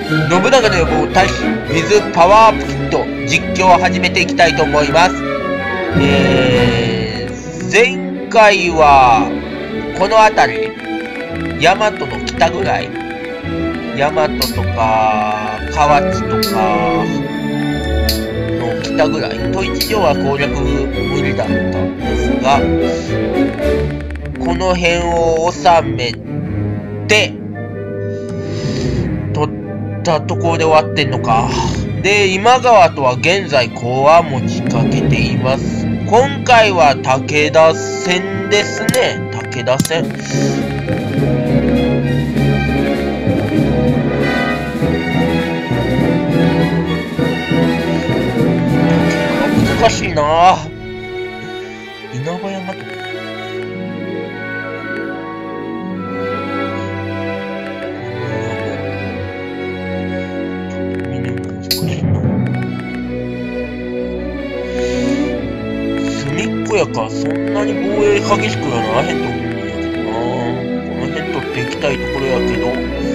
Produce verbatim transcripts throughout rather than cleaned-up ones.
信長の野望大使 with パワーアップキット実況を始めていきたいと思います。えー、前回はこの辺り大和の北ぐらい、大和とか河内とかの北ぐらい、都一条は攻略無理だったんですが、この辺を収めて取ったところで終わってんのか。で、今川とは現在講和持ちかけています。今回は武田戦ですね。武田戦。難しいなぁ。稲葉山とか。やからそんなに防衛激しくはならへんと思うんやけどな。この辺取っていきたいところやけど、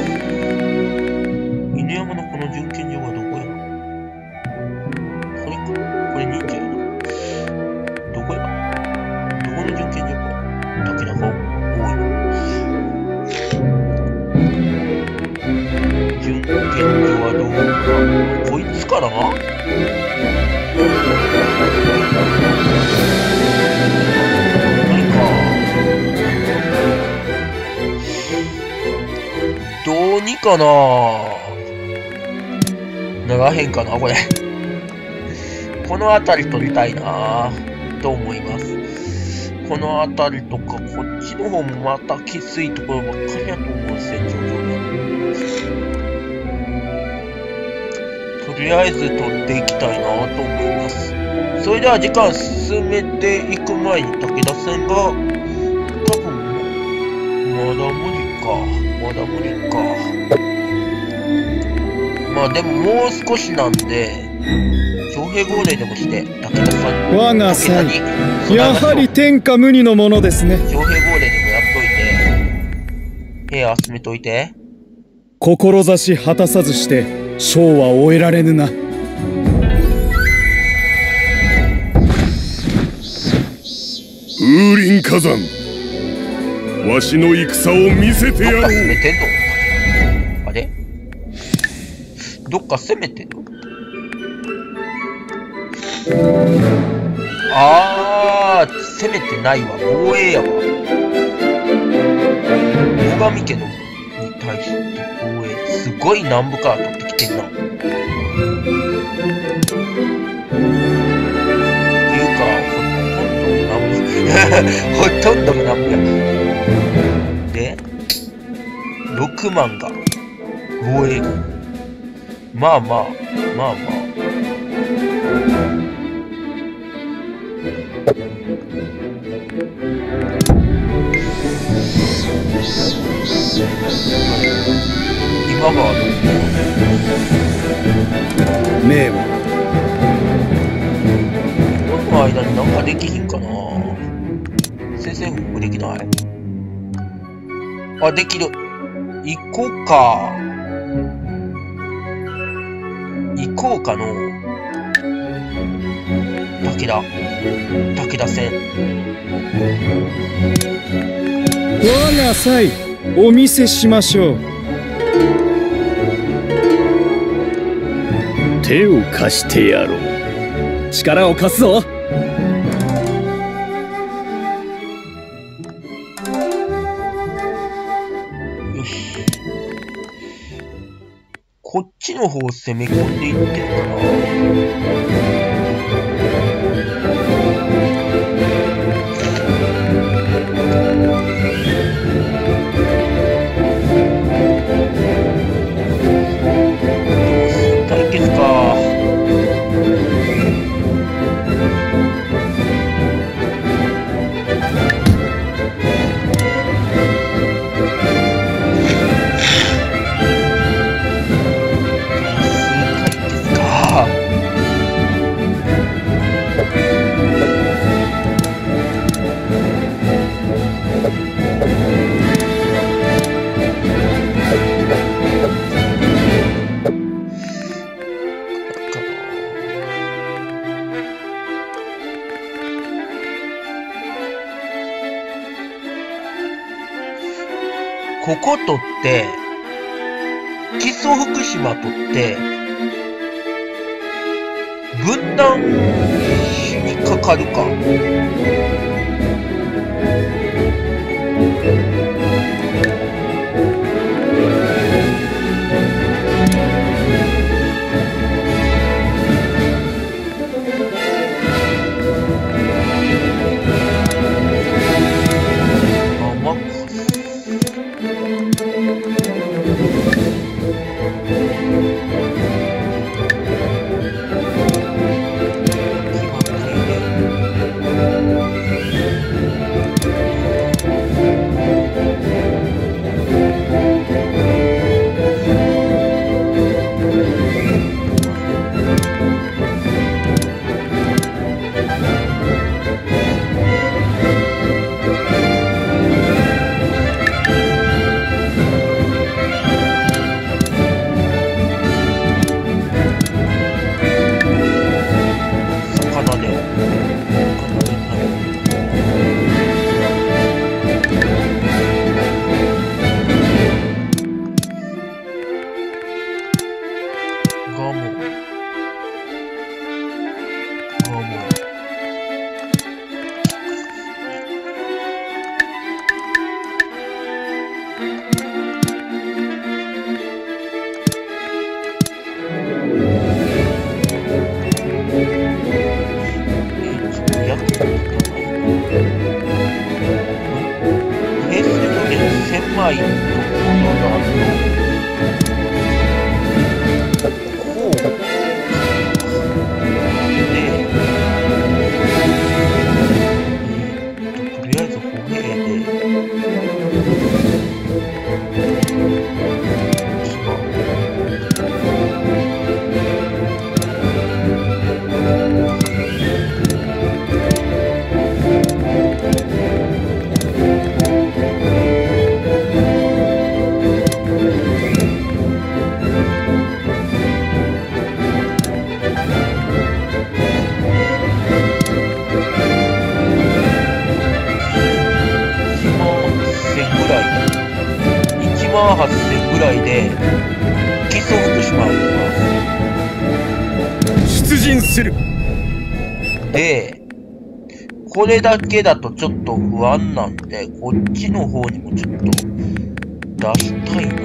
犬山のこの準検場はどこや。これか、これ忍者やな。どこや、どこの準検場か。竹中多いの。準検場はどうか、こいつかな。どうにかなならへんかなこれ。この辺り取りたいなと思います。この辺りとか、こっちの方もまたきついところばっかりやと思う、戦場上で。とりあえず取っていきたいなと思います。それでは時間進めていく前に武田戦が、多分、まだ無理か。まだ無理か。まあでももう少しなんで、徴兵号令でもして、武田さんに、 我が才、やはり天下無二のものですね。 徴兵号令でもやっといて、兵集めといて。 志果たさずして、将は終えられぬな。 風林火山。わしの戦を見せてやろう。 どっか攻めてんの？あれ？どっか攻めてんの？あー、攻めてないわ。防衛やわ。最上家のに対して防衛。すごい南部から取ってきてんな。っていうか、ほとんど南部。ほとんど南部や。で、ろくまんが防衛軍。まあまあ、まあまあ。今川の命はこの間になんかできひんかな。宣戦布告できない？あ、できる。行こうか。行こうかの。武田。武田戦。 我が才、お見せしましょう。手を貸してやろう。力を貸すぞ。 こっちの方を攻め込んでいってるかな。対決か。 ここ取って、木曽福島取って、分断しにかかるか。はっせんぐらいで木曽福島に行きます。 出陣する。 で、これだけだとちょっと不安なんで、こっちの方にもちょっと出したいな。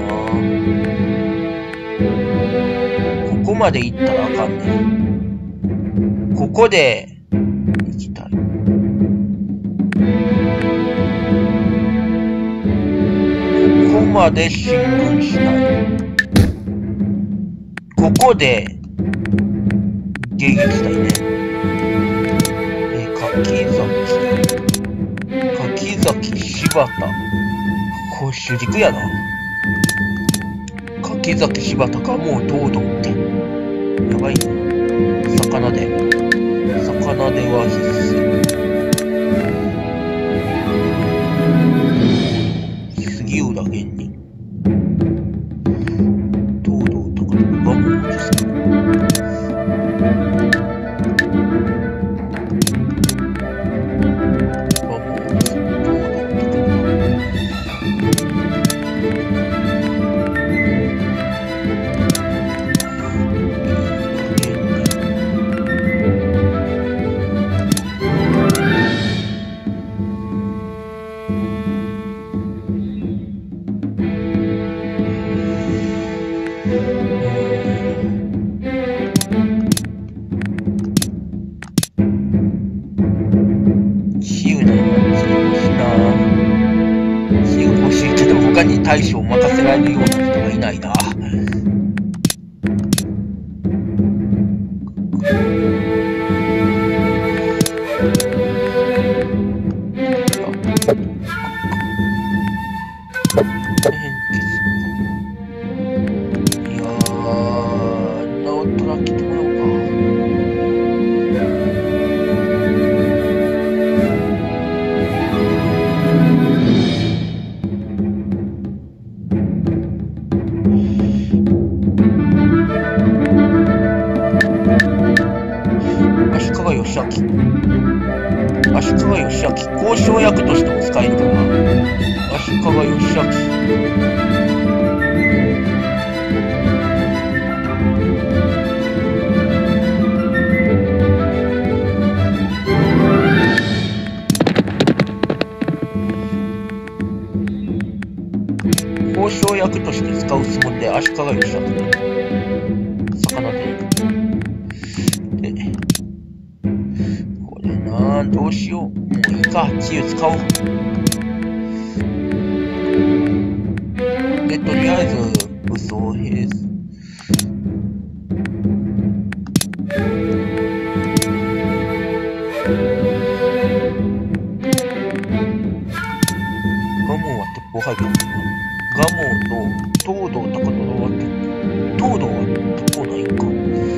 ここまで行ったらあかんね。ここで行きたい。ここまで進軍したい。ここで迎撃したいね。え、柿崎、柿崎、柴田。これ主軸やな。柿崎、柴田か、もう東堂って。やばいね。魚で。魚では必須。杉浦源に。東堂とか、バンボですか。他に大将を任せられるような人がいないな。いやー、ノートラ切ってもらおうか。足利義昭。足利義昭。交渉役としても使えるかな。足利義昭。 交渉役として使うつもりで足利義作魚ででこれなどうしよう。もういいか、治癒使おう。でとりあえず武装兵ガモンは鉄砲入ったのかな。ガモンと東堂高虎は東堂は鉄砲ないんか。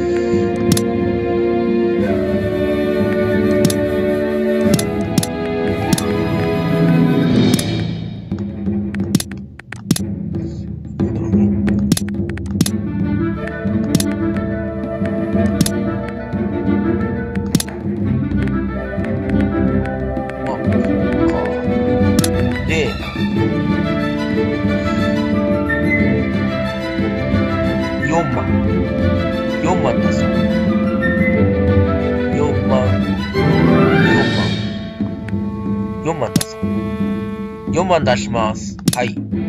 よんまん出します。はい。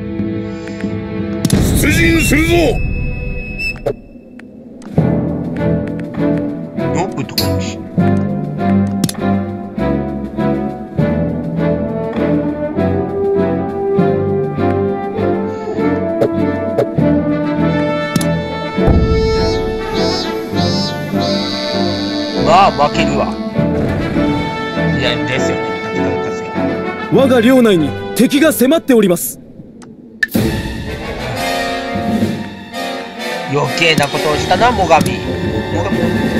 出陣するぞ。 ノブとかよし。まあ負けるわ。いやですよね。 我が領内に敵が迫っております。 余計なことをしたな、最上。最上。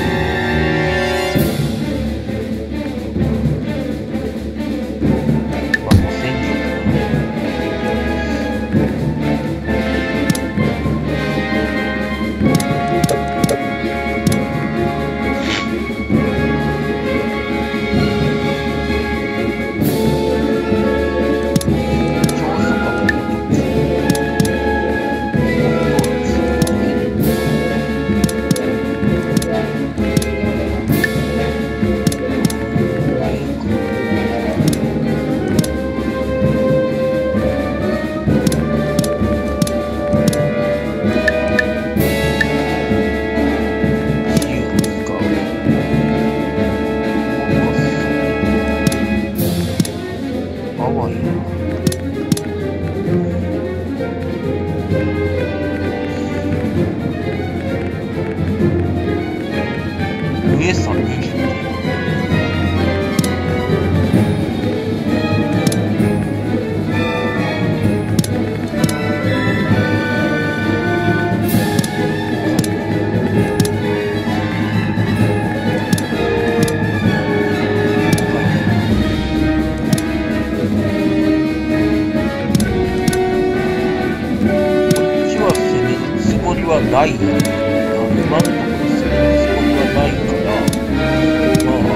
ない今のところするつもりはないから、まあ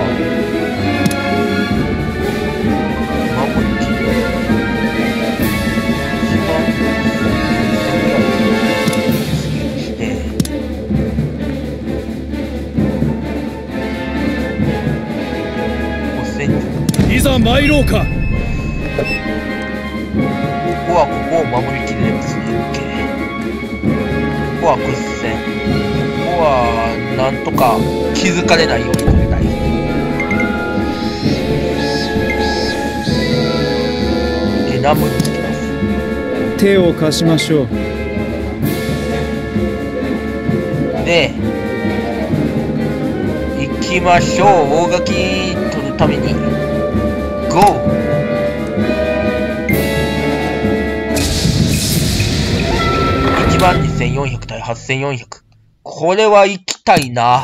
守りきる一番スキルしてごせんいざ参ろうか。 ここはここを守りきれればですね。ここは屈戦。ここはなんとか気づかれないように止めたい。で、南部につきます。 手を貸しましょう。 で、行きましょう。大垣取るために。ゴー。いちまんにせんよんひゃく対はっせんよんひゃく。これは行きたいな。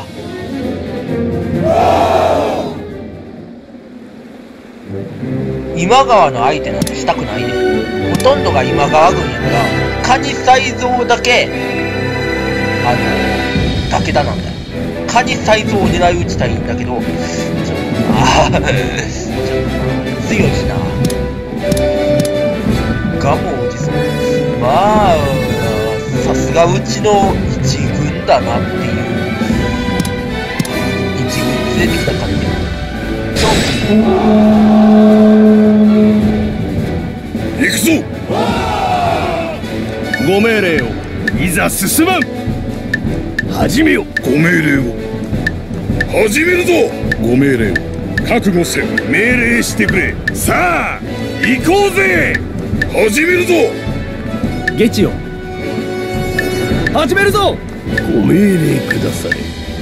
今川の相手なんてしたくないね。ほとんどが今川軍やから、カニ才蔵だけ、あの、武田なんだよ。カニ才蔵を狙い撃ちたいんだけど、ちょっとな、ちょっとな、強いしな。ガモおじさん。 まあさすがうちの一軍だなっていう。一軍連れてきた感じ。 行くぞ。ご命令を。いざ進まん。始めよ。ご命令を。始めるぞ。ご命令を覚悟せよ。命令してくれ。さあ行こうぜ。始めるぞ。 ゲチよ、始めるぞ。 ご命令ください。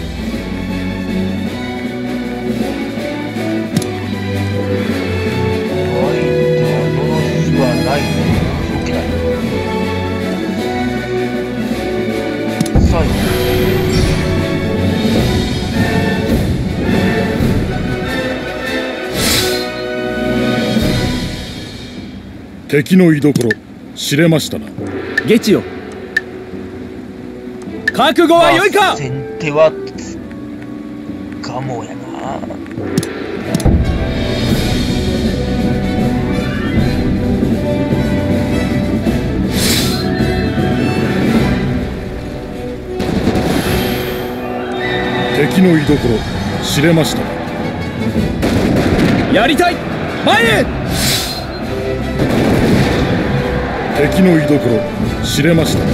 敵の居所知れましたな。 ゲチよ、覚悟は良いか。 先手はかもやな。 敵の居所知れましたな。 やりたい、前へ。 敵の居所知れました。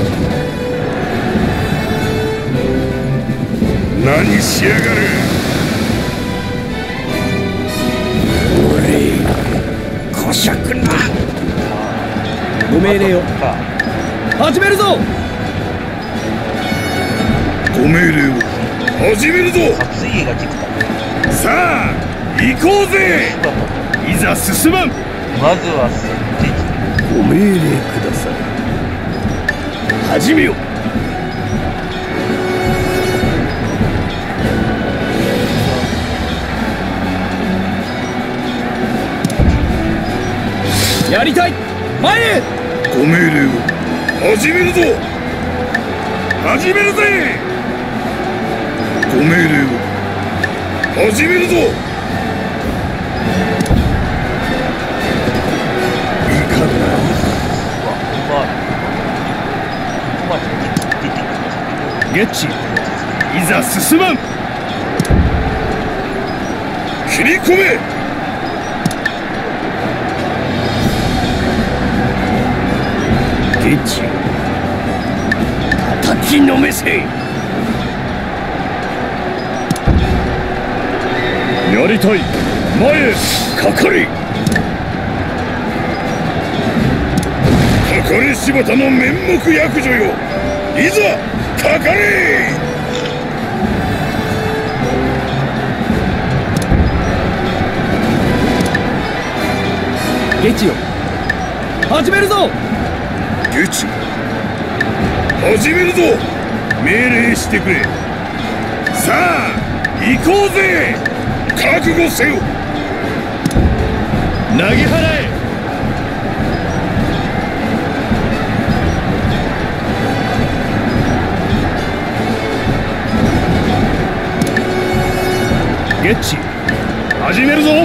何しやがる。俺こしゃくな。 ご命令を。始めるぞ。 ご命令を始めるぞ。 活意が軸だ。 さあ行こうぜ。いざ進まん。 まずは先手。 ご命令ください。始めよ。 やりたい、前へ。 ご命令を始めるぞ。始めるぜ。ご命令を始めるぞ。ゲッチ、いざ進まん。切り込め。ゲッチ、叩きのめせ。やりたい、前へかかれ。かかれ柴田の面目躍如よ。いざかかれ。 ゲチよ、始めるぞ。 ゲチ、始めるぞ。命令してくれ。さあ行こうぜ。覚悟せよ。投げ払え。ゲッチ、始めるぞ。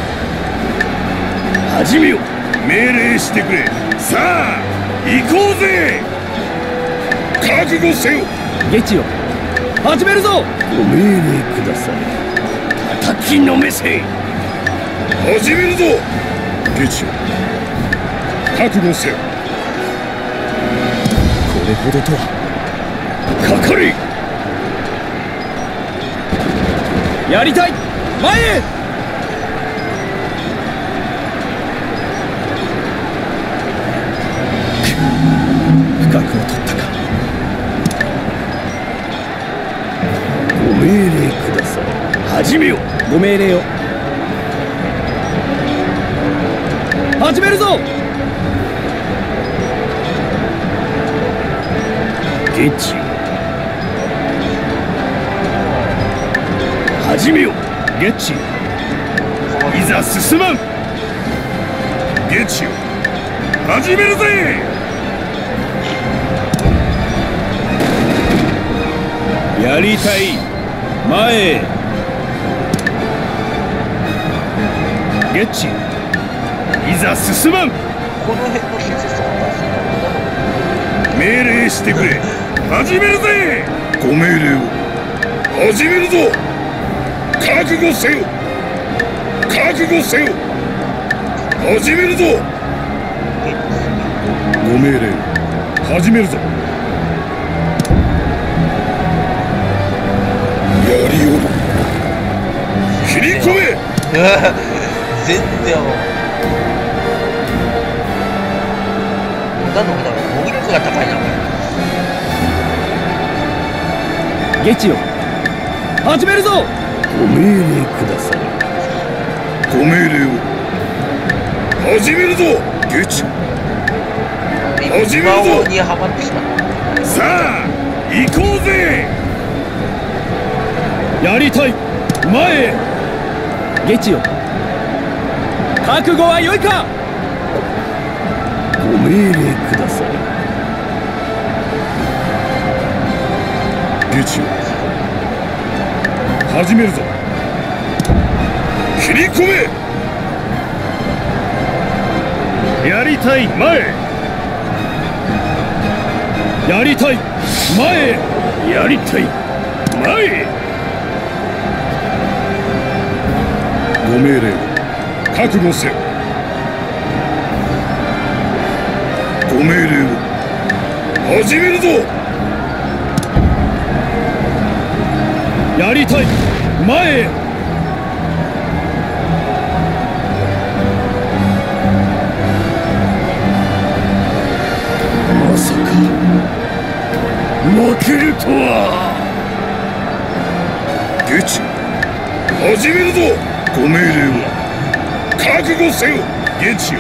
始めよ。命令してくれ。さあ行こうぜ。覚悟せよ。 ゲチよ、始めるぞ。 ご命令ください。叩きのめせ。始めるぞ。ゲチよ、覚悟せよ。 これほどとは。 かかれ。 やりたい、前へ。深くを取ったか。 ご命令ください。始めよ。 ご命令を。始めるぞ。 ゲッチ、始めよ。ゲッチ、いざ進まん。ゲッチよ、始めるぜ。 やりたい、前へ。 ゲッチ、いざ進まん。 この辺の親切さがあったんですよ。 命令してくれ。始めるぜ。ご命令を。始めるぞ。覚悟せよ。覚悟せよ。始めるぞ。ご命令を。始めるぞ。やりよる。切り込め。 全然何のことだろう。防御力が高いなこれ。ゲチよ、始めるぞ。 ご命令ください。ご命令を。始めるぞ。ゲチ。始めるぞ。 にはまってしまった。 さあ行こうぜ。 やりたい。前へ。ゲチよ、覚悟は良いか。 ご命令ください。ゲチよ、始めるぞ。切り込め。やりたい。前。 やりたい。前。 やりたい。前。ご命令を。覚悟せよ。ご命令を。始めるぞ。 やりたい。前。 まさか負けるとは。ゲチ、始めるぞ。ご命令を。覚悟せよ。ゲチよ。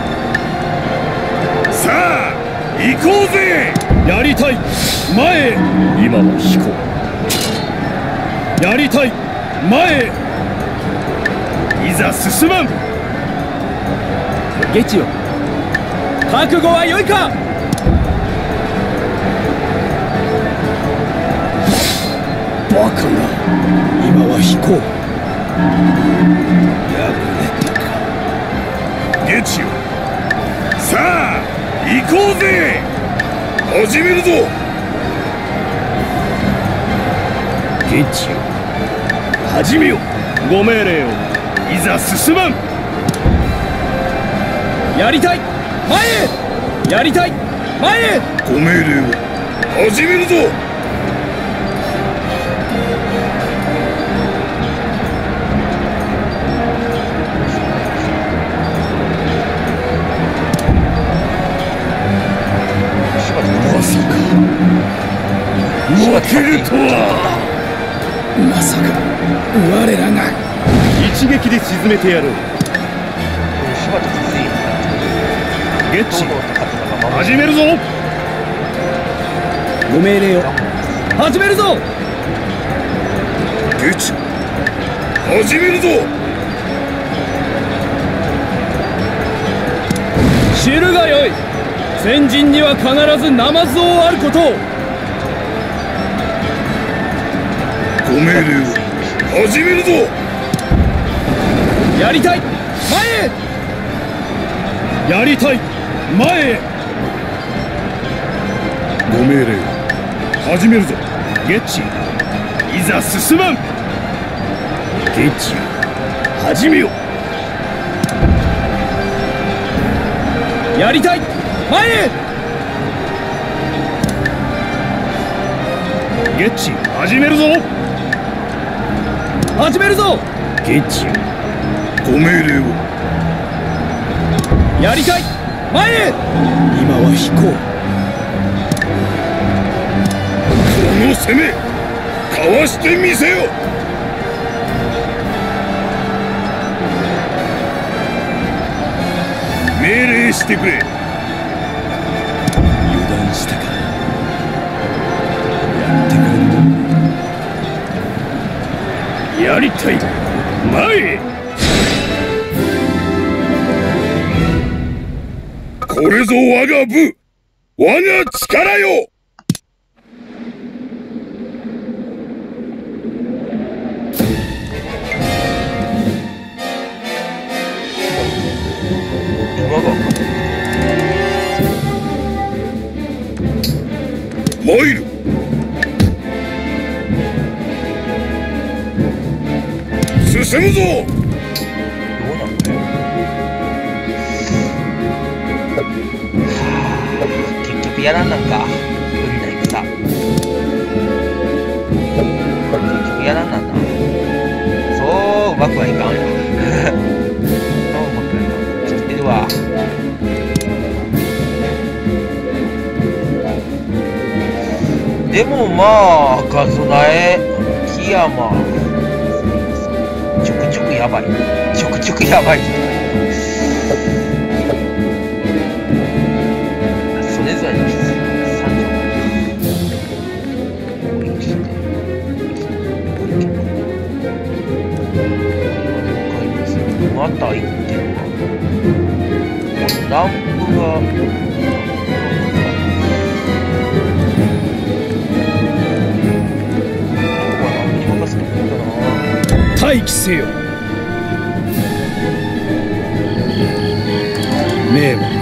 さあ行こうぜ。 やりたい。前。 今は飛行。 やりたい。前。 いざ進まん。 ゲチよ、覚悟は良いか。 バカな。 今は飛行。 やぶれたか。ゲチよ、さあ行こうぜ。始めるぞ。ゲチよ、始めよ。ご命令を。いざ進まん。 やりたい。前へ。やりたい。前へ。 ご命令を。始めるぞ。まさか負けるとは。 まさか我らが一撃で沈めてやる。 柴田きついよ。 ゲッチ、 堂々と勝ってたが始めるぞ。 ご命令を。始めるぞ。 ゲッチ、始めるぞ。 知るがよい。先人には必ずナマズをあることを。 ご命令を。始めるぞ。 やりたい。前へ。やりたい。前へ。 ご命令を。始めるぞ。ゲッチ、いざ進まん。ゲッチ、始めよ。 やりたい。前へ。 ゲッチ、始めるぞ。 始めるぞ。 ゲッチ、ご命令を。 やりたい。前へ。今は飛行。 この攻めかわしてみせよ。命令してくれ。 油断したか。やってくれる。 やりたい。前。これぞ我が部、我が力よ。 我が進むぞ。 どうなのこれ。結局やらんなんか無理な戦。結局やらんなんな。そううまくはいかんや。そううまくはいかん。ちょっと出るわ。でもまあ赤備え木山ちょくちょくやばいちょくちょくやばいそれぞれのさんじょう攻撃してまた行ってるわ。南部が待機せよ。命は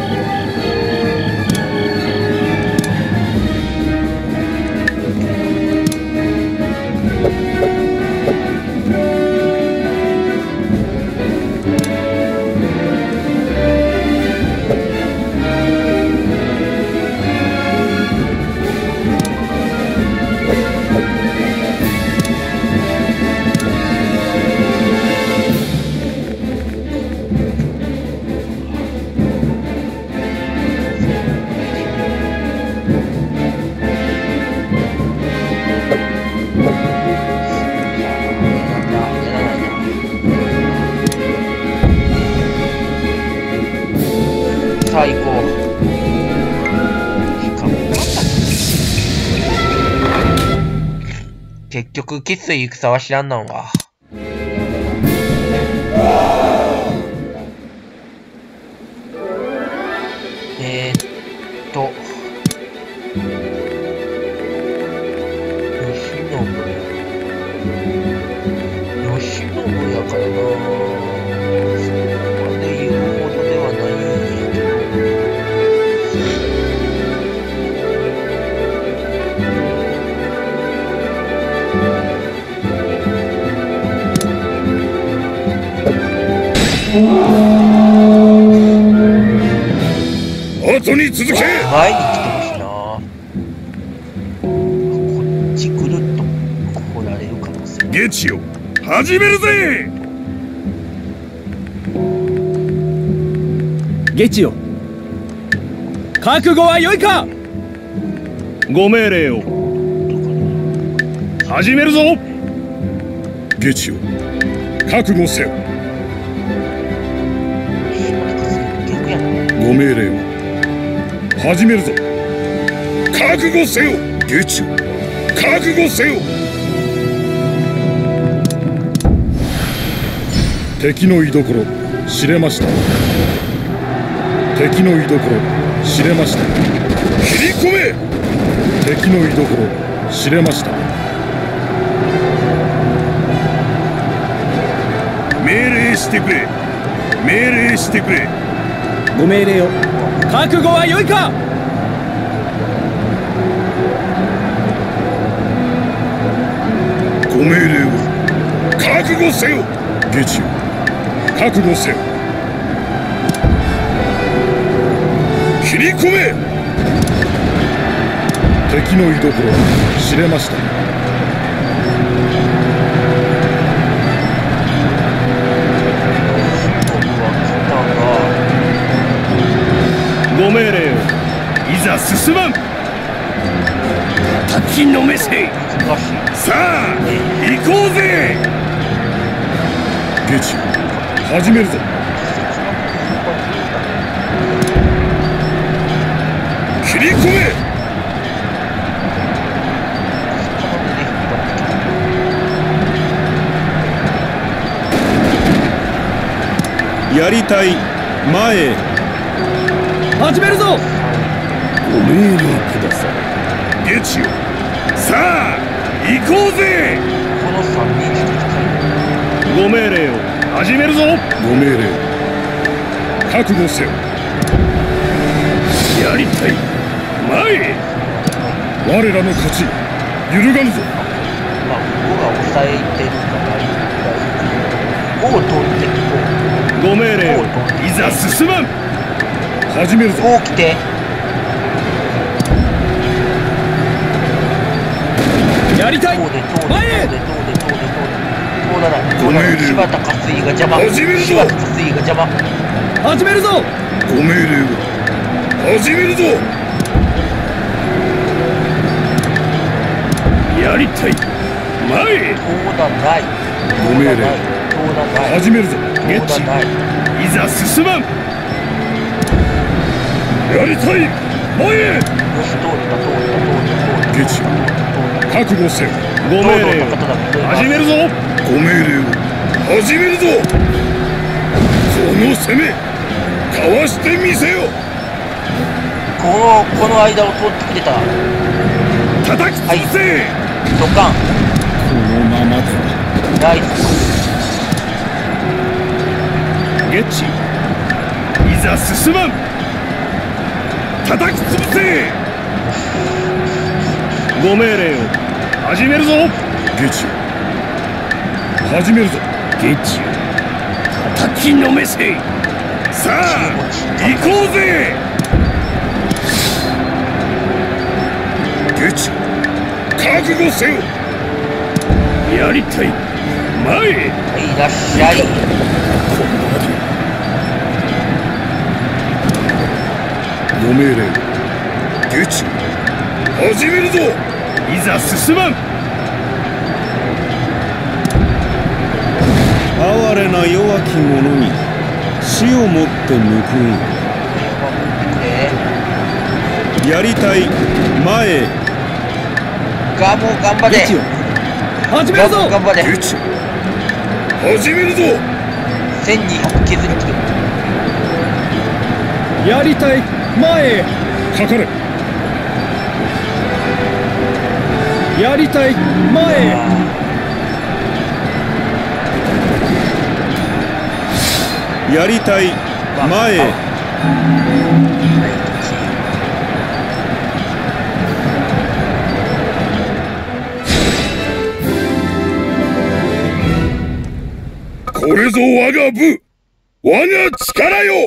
最高。結局きつい戦は知らんなんわ。えー、っと慶喜慶喜やからな。そこまで言うほどではないんやけど。 後に続け。 前に来てほしいな。こっち来ると来られる可能性。 ゲチよ、始めるぜ。 ゲチよ、覚悟は良いか。 ご命令を。始めるぞ。ゲチよ、覚悟せよ。ご命令を。始めるぞ。覚悟せよ。ゲチよ、覚悟せよ。敵の居所知れました。敵の居所知れました。切り込め。敵の居所知れました。命令してくれ。命令してくれ。 ご命令を。覚悟は良いか。 ご命令を。覚悟せよ。ゲチよ、覚悟せよ。切り込め。敵の居所知れました。ご命令を。いざ進まん。立ちのめせ。さあ行こうぜ。ゲチ始めるぞ。切り込め。やりたい前へ。 始めるぞ。 ご命令ください。ゲチよ、さあ行こうぜ。 このさんにんしか来ない。 ご命令を。始めるぞ。ご命令。覚悟せよ。やりたい前へ。我らの勝ち揺るがぬぞ。 まあここが抑えてるからいい。 を通ってこご命令をいざ進まん。始めるぞ。 こう来てやりたい。 こうで通で通で通で通で通で通らないご命令を柴田勝家が邪魔。 始めるぞ。 柴田勝家が邪魔。 始めるぞ。 ご命令を始めるぞ。やりたい。前。 通らない。 ご命令通らない。 始めるぞ。ゲッチ通らない。 いざ進まん。やりたい。前へ。 よし通れた通れた通れた通れた。 ゲッチ覚悟せよ。 ご命令を始めるぞ。 ご命令を始めるぞ。この攻めかわしてみせよ。 このこの間を通ってくれたら叩き潰せ。 ドカン。 このままでは。 ナイス。 ゲッチ。 いざ進まん。叩き潰せ。 ご命令を始めるぞ。 ゲチ始めるぞ。 ゲッチを叩きのめせ。 さあ行こうぜ。ゲチ覚悟せよ。 やりたい。前へ。 はいいらっしゃい。 このままでは。 ご命令ゲチ始めるぞ。いざ進まん。 哀れな弱き者に死をもって報えう。やりたい。前へ。 ガモ頑張れ。 ゲッチを始めガるぞ。 モ頑張れ。 ゲチ始めるぞ。 せんにひゃく削り切る。 やりたい。前へ。 かかれ。 やりたい。前へ。やりたい。前へ。 これぞ我が部、我が力よ。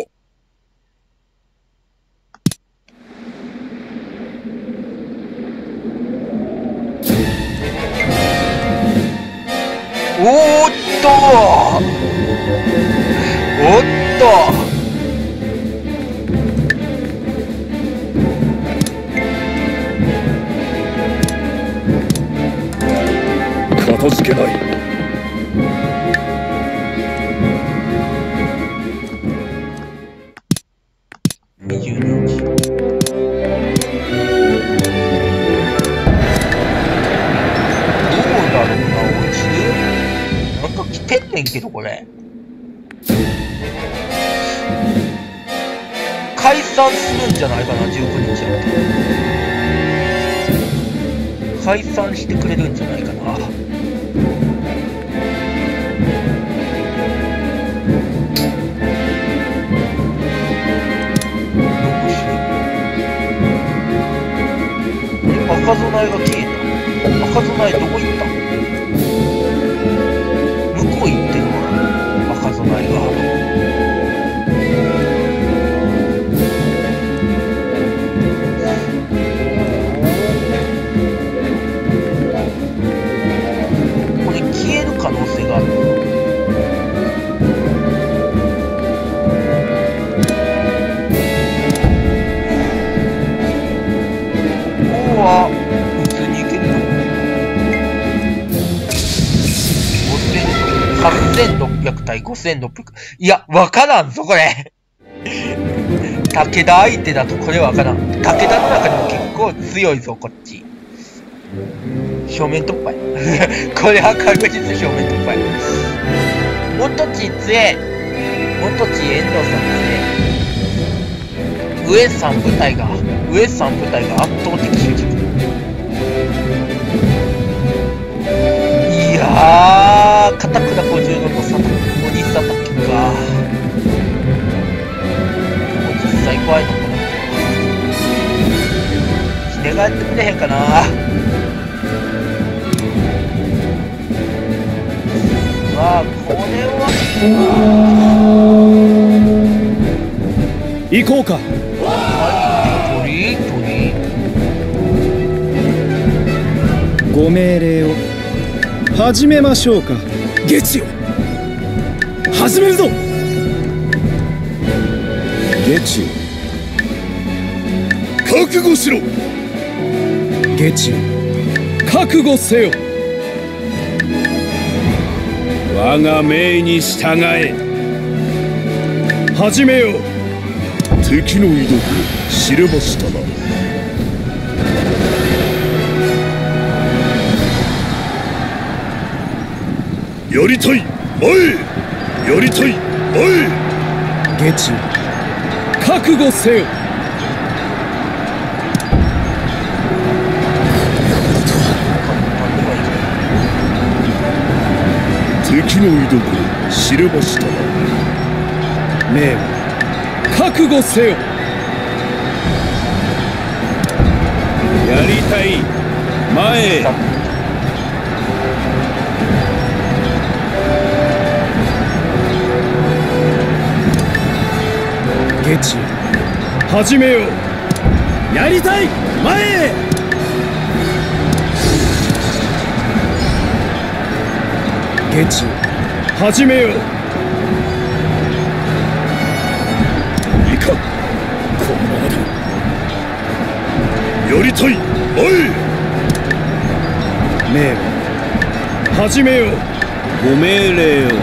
おーっとおっとかたじけない。 にじゅうににち。どうだろうな、落ちる？なんか来てんねんけど、これ。解散するんじゃないかな、じゅうくにちやって。解散してくれるんじゃないかな。赤備えが消えた。赤備えどこ行った？向こう行ってるわ、赤備えが。これ消える可能性がある。は普通にいけるの？はっせんろっぴゃく対ごせんろっぴゃく。いや、わからんぞ、これ。武田相手だとこれわからん。武田の中でも結構強いぞ、こっち。正面突破や。これは確実正面突破や。元地強え。元地遠藤さん強え。上さん部隊が、上さん部隊が圧倒的集中。いやー、片倉ごじゅうろくのさた鬼さたきか。実際怖いのこれ。ひねがやってくれへんかな。まあ、これは。 行こうか。 鳥鳥ご命令を始めましょうか。ゲチよ、始めるぞ。ゲチよ、 覚悟しろ。 ゲチよ、覚悟せよ。我が命に従え。始めよう。 敵の居所知れましたな。やりたい前、やりたい前。 ゲチよ、覚悟せよ。 敵の居所知れましたな。 命を覚悟せよ。やりたい前へ。ゲチ始めよう。やりたい前へ。ゲチ始めよう。 いかん、このままだ。やりたい前。 命を始めよう。ご命令を。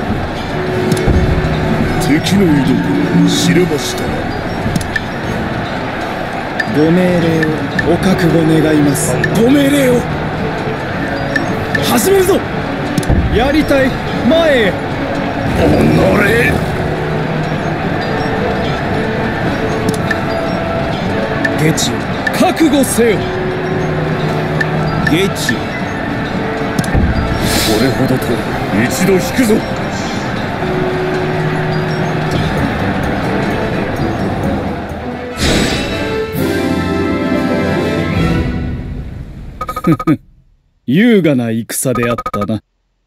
敵の居所知れましたな。 ご命令をお覚悟願います。ご命令を始めるぞ。やりたい前へ。 おのれ。 ゲチ覚悟せよ。ゲチこれほどと一度引くぞ。 優雅な戦であったな。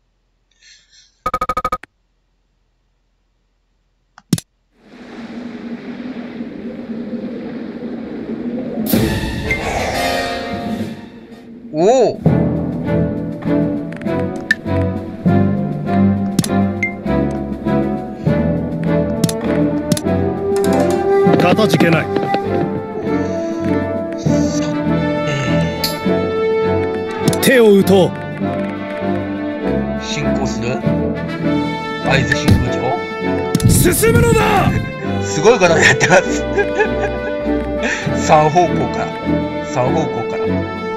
おお。 かたじけない。手を打とう。 進行する合図進行上。 進むのだ。 すごいことになってます。三方向から三方向から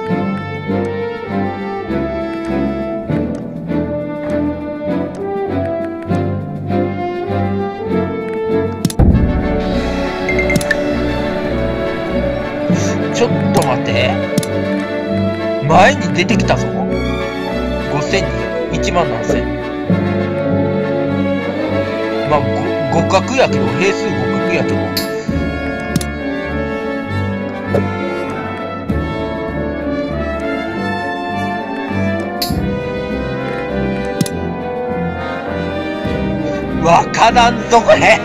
ちょっと待って、前に出てきたぞ。ごせんにひゃく、いちまんななせん。まあ互角やけど、平数互角やけど、わからんぞこれ。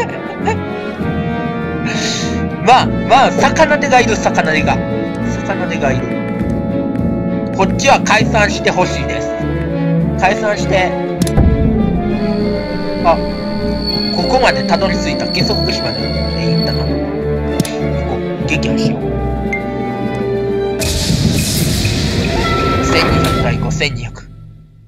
まあまあ魚手がいる、魚手が魚手がいる。こっちは解散してほしいです。解散して、あ、ここまでたどり着いた。下足島で行ったな。行こう、撃破しよう。せんにひゃく対ごせんにひゃく。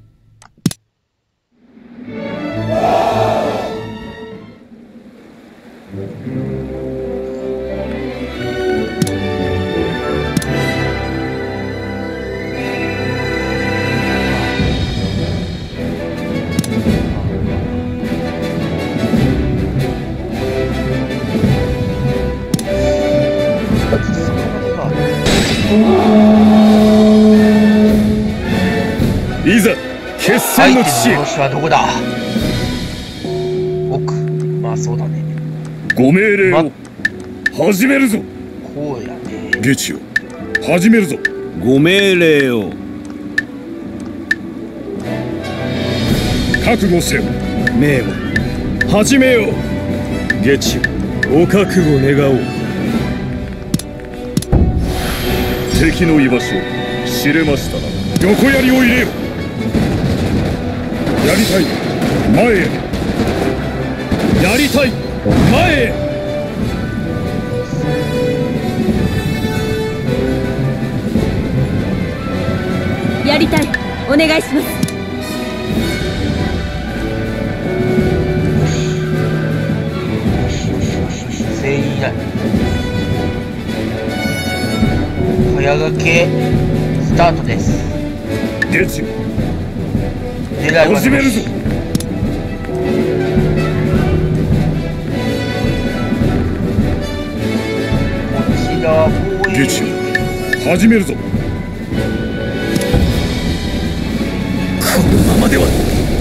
いざ決戦の地へ。 相手のはどこだ。奥、まあそうだね。 ご命令を始めるぞ。 こうやね。 ゲチよ、始めるぞ。 ご命令を。 覚悟せよ。 命を始めよう。月よ、お覚悟願おう。 敵の居場所知れましたな。横槍を入れよ。やりたい前へ。 やりたい前へ。 やりたい、お願いします。 全員いない。早掛けスタートです。 月よ、 狙いは始めるぞ。 こちら防衛月よ、始めるぞ。このままでは。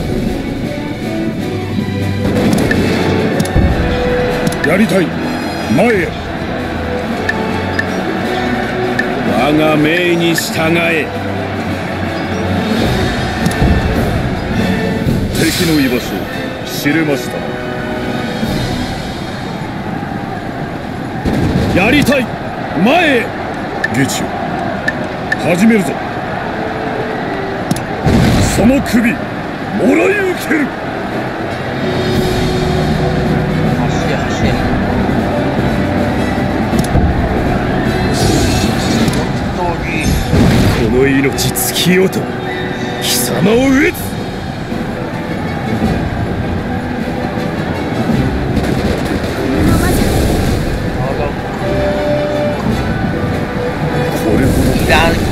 やりたい前へ。 我が命に従え。 敵の居場所知れました。 やりたい前へ。 月よ、始めるぞ。その首もらい受ける。 走れ走れ。本当にこの命尽きようと貴様を討つ。 いらんこ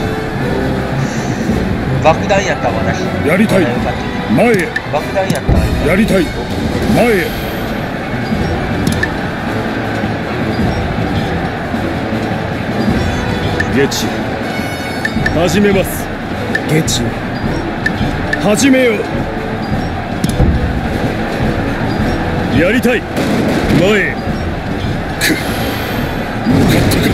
爆弾やったわ私。 やりたいよかった前へ。 爆弾やったわやりたい前へ。 月始めます。月始めよう。やりたい前へ。 くっ、向かったか。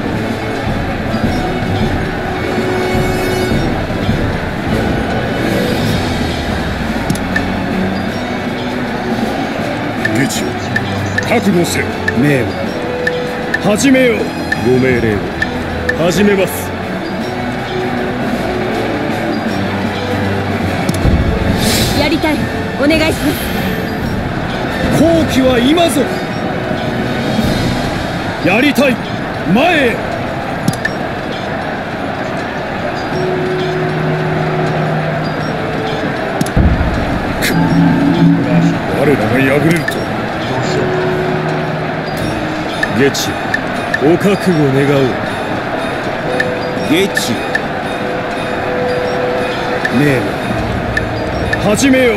月よ、覚悟せよ。 命を始めよう。ご命令を始めます。 やりたい、お願いします。 好機は今ぞ。やりたい前へ。 くっ、我らが敗れると。 月お覚悟願おう。月命を始めよう。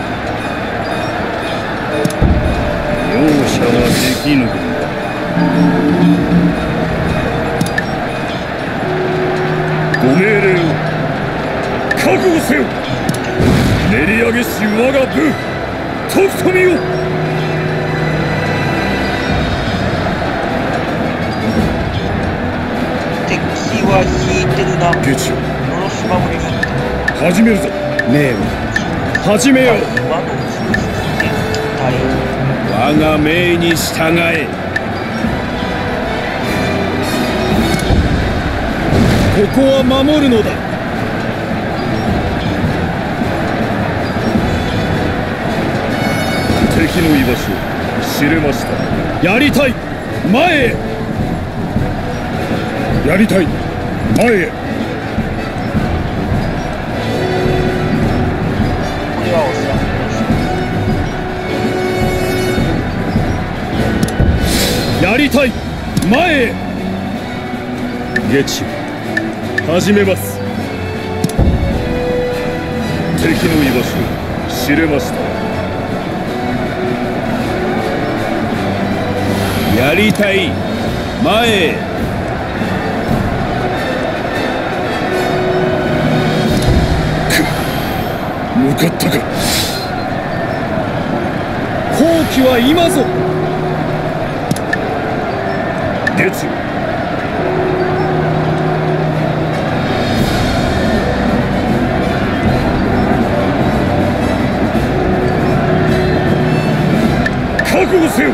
容赦はできぬ。ご命令を覚悟せよ。練り上げし我が部とくとみよ。 敵は引いてるな。 月よ、 のろし守りに行った。 始めるぞ。 命を始めよう。 今のうちに進んで大変。 我が命に従え。ここは守るのだ。 敵の居場所知れました。 やりたい前へ。 やりたい前へ。 これはお世話になりました。 やりたい前へ。月始めます。 敵の居場所知れました。 やりたい前へ。 くっ、向かったか。 好機は今ぞ。 月よ、 悟せよ。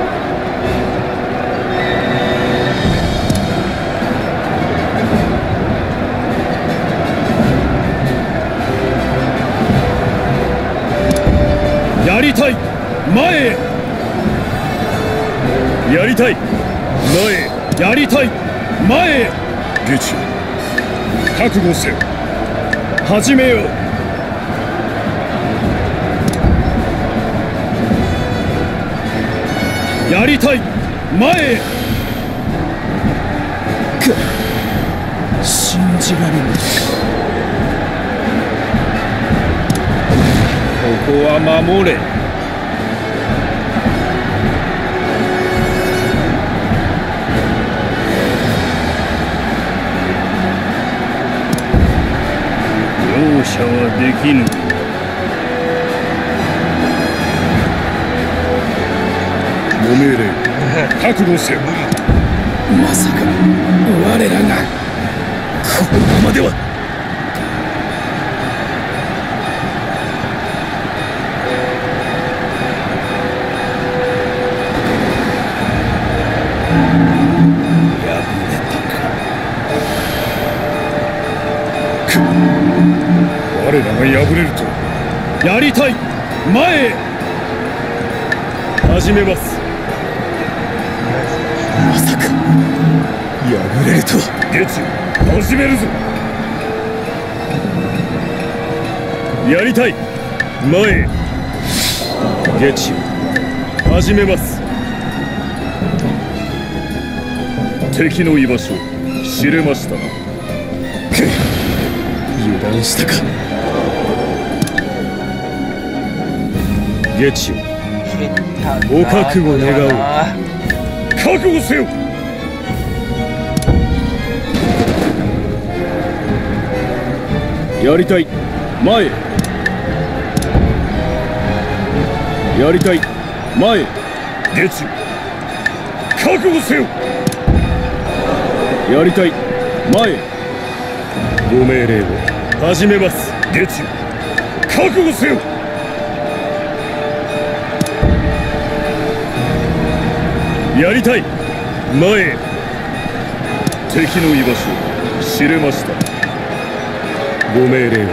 やりたい、前へ。やりたい、前へ。やりたい、前へ。ゲチよ、覚悟せよ。始めよう。やりたい、前へ。 く信じられない。 ここは守れ。容赦はできぬ。ご命令覚悟せよ。 まさか我らがこのままでは。 我らが敗れると。 やりたい、前へ。始めます。まさか敗れるとは。 ゲチ始めるぞ。やりたい、前へ。ゲチ始めます。敵の居場所知れましたな。 油断したか。 ゲチよ、 おお覚悟願おう。覚悟せよ。 やりたい、前へ。やりたい、前へ。 ゲチよ、覚悟せよ。 やりたい、前へ。 ご命令を始めます。ゲチよ、覚悟せよ。やりたい、前へ。敵の居場所知れました。ご命令を。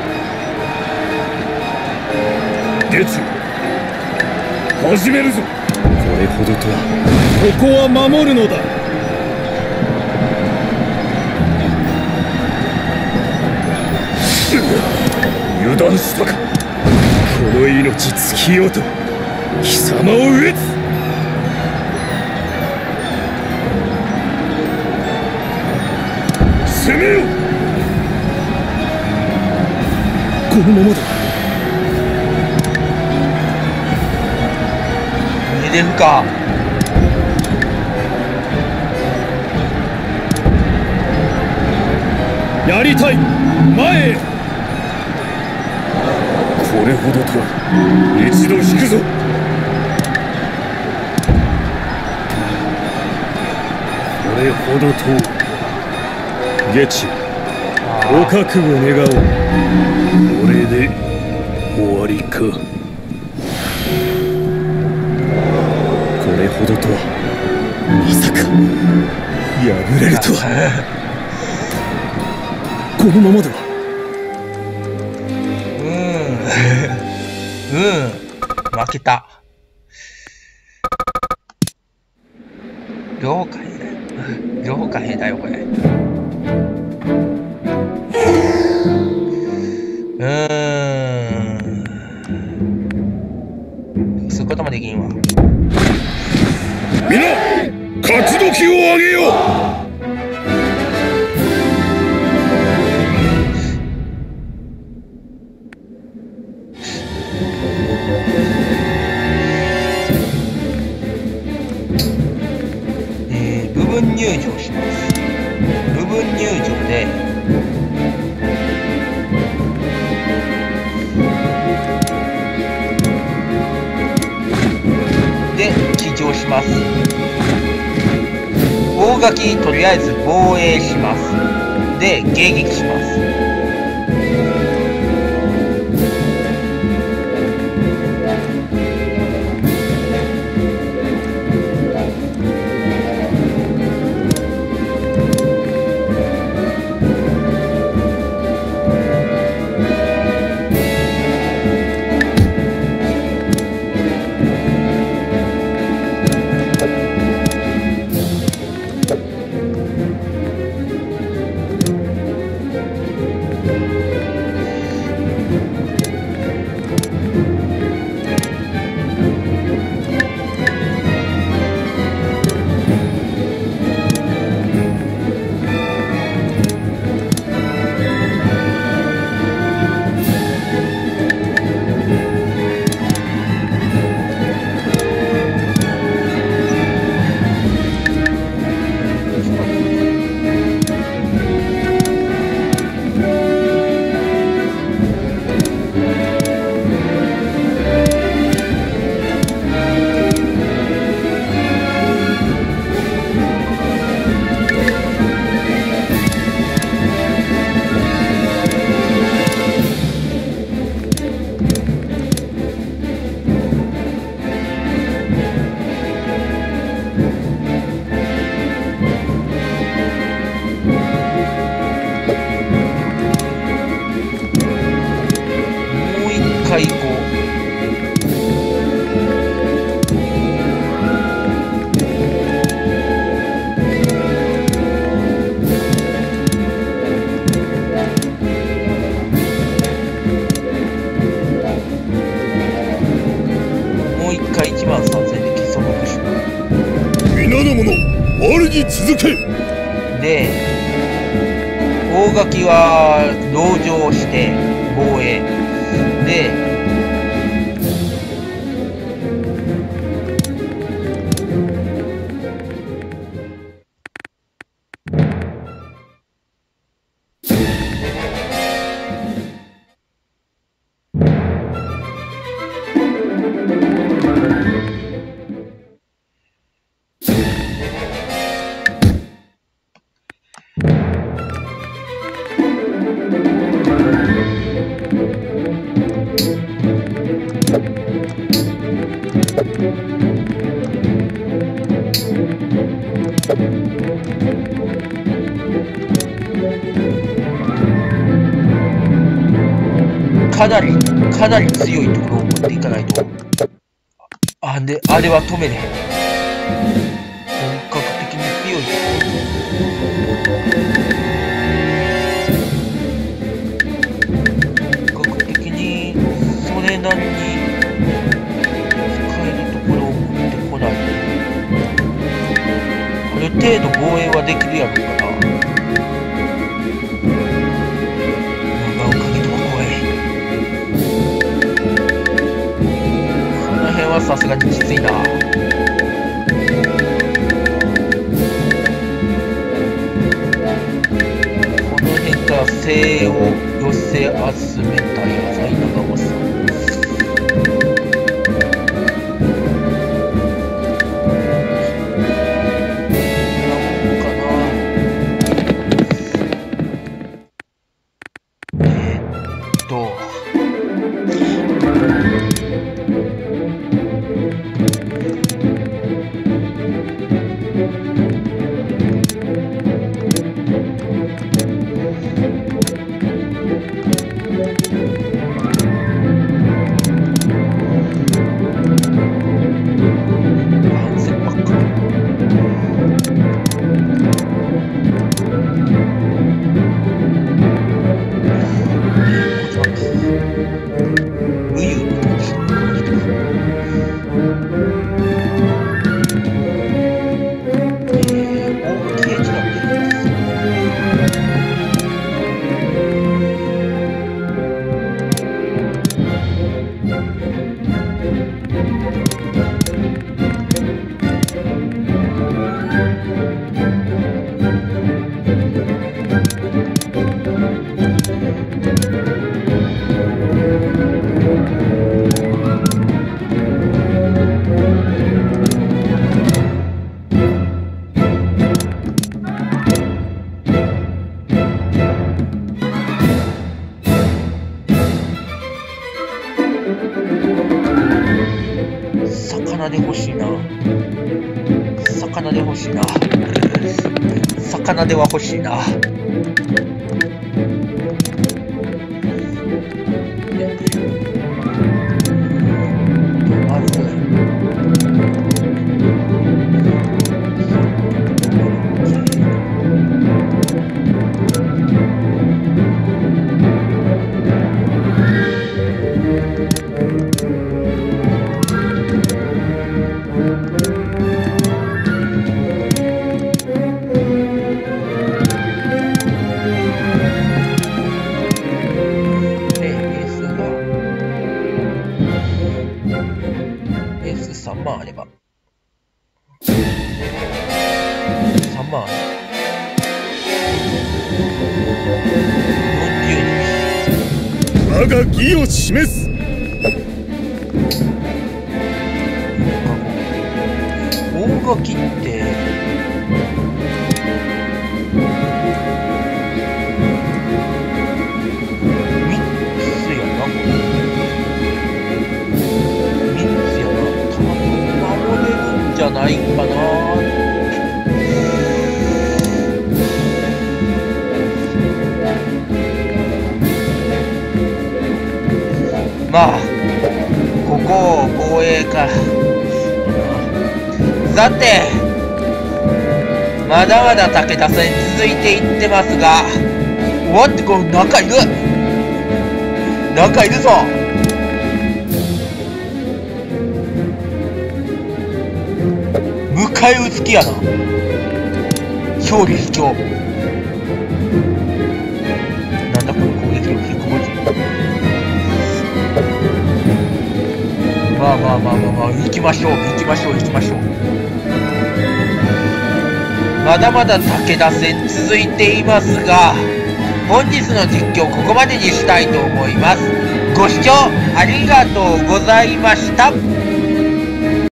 ゲチよ、始めるぞ。 これほどとは。ここは守るのだ。 油断したか。この命尽きようと貴様を討つ。攻めよ。 このままだ。 逃げるか。 やりたい、前へ。 これほどとは。一度引くぞ。これほどとは。ゲチお覚悟願おう。これで終わりか。これほどとは。まさか敗れるとは。このままでは。 うんうん負けた。了解だよ。了解だよこれ。うーんそういうこともできんわ。 みんな勝ち時を上げよう。 部分入場します。部分入場でで起乗します。大垣とりあえず防衛します。で迎撃します。 回行こう。もう一回いちまんさんぜんで結束します。 皆の者、我に続け。 で、大垣は籠城して防衛で、かなり、かなり強いところを持っていかないと。あ、で、あれは止めれへん。本格的に強いところ。本格的に、それなりに、使えるところを持ってこないと。ある程度防衛はできるやろうかな。さすがにきついな。この辺から精を寄せ集めた野菜長政さん。えーっと魚で欲しいな。魚で欲しいな。魚では欲しいな。まずこ我が義を示す。 大垣ってみっつやな。みっつやな。多分守れるんじゃないかな。まあここを防衛か。さてまだまだ武田戦続いていってますが、おってこう中いる中いるぞ。迎え撃つ気やな。勝利主張。なんだこの攻撃力ひゃくごじゅう。まあまあまあまあまあ行きましょう行きましょう行きましょう。まだまだ武田戦続いていますが、本日の実況ここまでにしたいと思います。ご視聴ありがとうございました。